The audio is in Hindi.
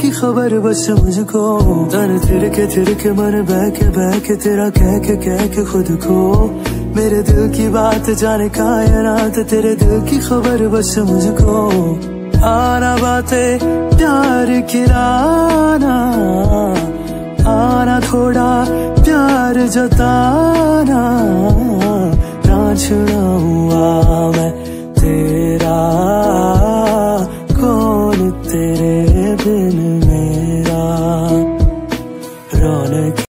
की खबर बस मुझको। तन थिरके मन बह के तेरा कह के खुद को। मेरे दिल की बात जाने कायनात, तेरे दिल की खबर बस मुझको। आना बातें प्यार की लाना, आना थोड़ा प्यार जताना। ना छुड़ाऊंगा मैं तेरा